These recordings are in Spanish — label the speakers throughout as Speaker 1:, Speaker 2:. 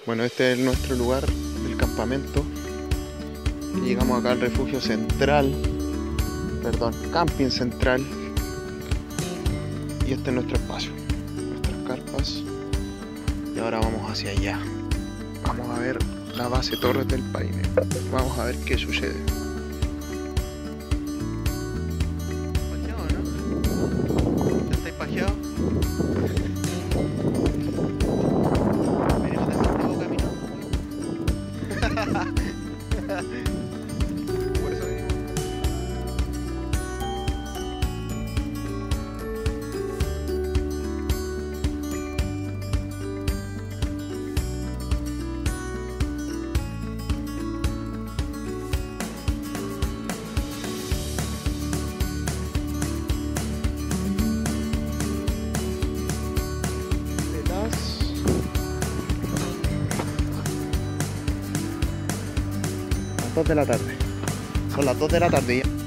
Speaker 1: Bueno, este es nuestro lugar del campamento. Llegamos acá al refugio central, perdón, camping central. Y este es nuestro espacio, nuestras carpas. Y ahora vamos hacia allá. Vamos a ver la base Torres del Paine. Vamos a ver qué sucede. ¿Pajeado, no? ¿Estáis pajeado? Venimos de Santiago caminando. Por eso venimos. Las 2 de la tarde. Son las 2 de la tarde ya.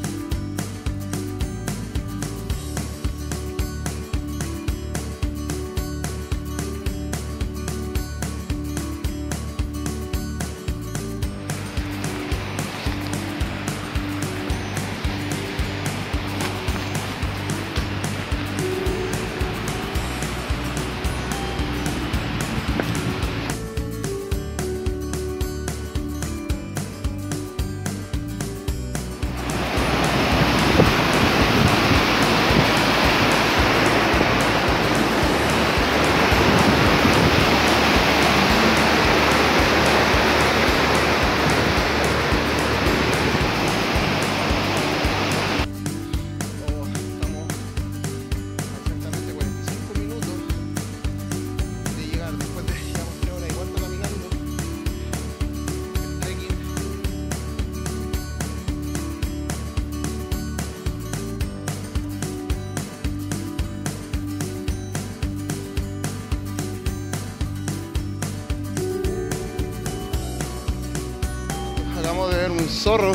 Speaker 1: Acabamos de ver un zorro.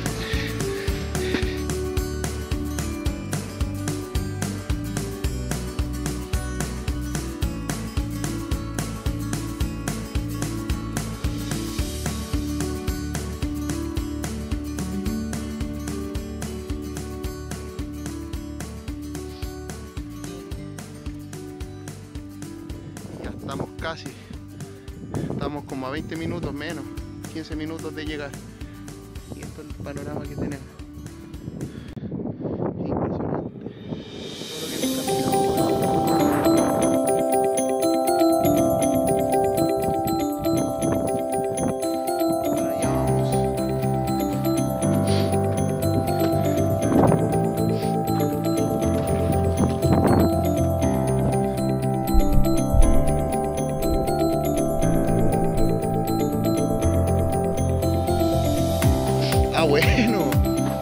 Speaker 1: Ya estamos casi. Estamos como a 20 minutos menos. 15 minutos de llegar. Y esto es el panorama que tenemos. Impresionante. Todo lo que hemos caminado. Para allá vamos. Ah, bueno.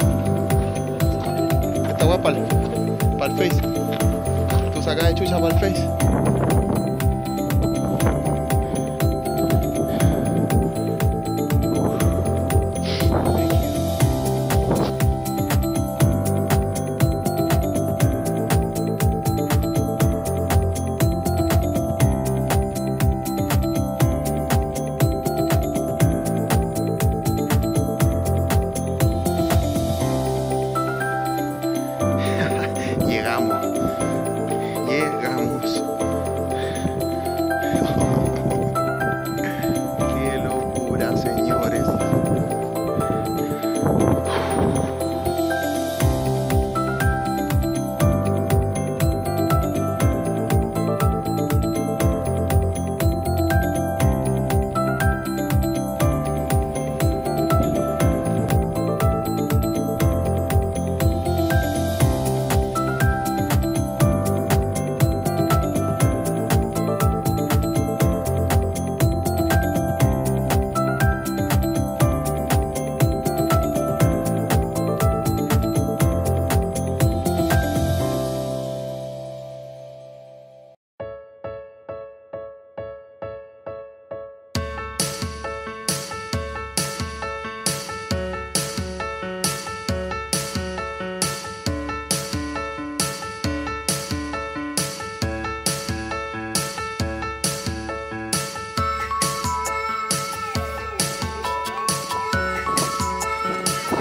Speaker 1: Esta weá para el Face. Tú sacas de chucha para el Face. Llegamos.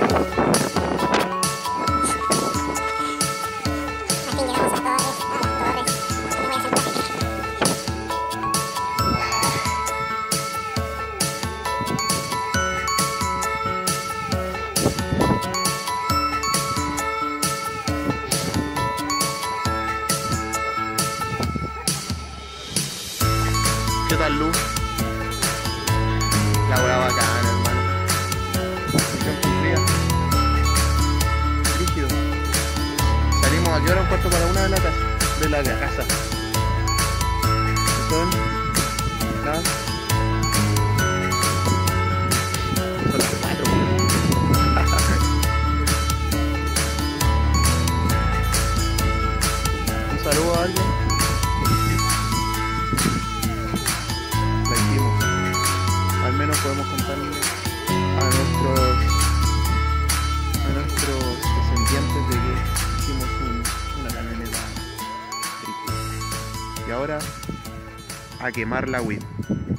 Speaker 1: ¿Qué tal, Luz? La hueá bacana, hermano. Tiempo fría. Rígido. Salimos a qué hora, 1:45 de la casa. Son las 4. Un saludo a alguien. Al menos podemos contarle a nuestros descendientes de que hicimos una camioneta rígida. Y ahora a quemar la weed.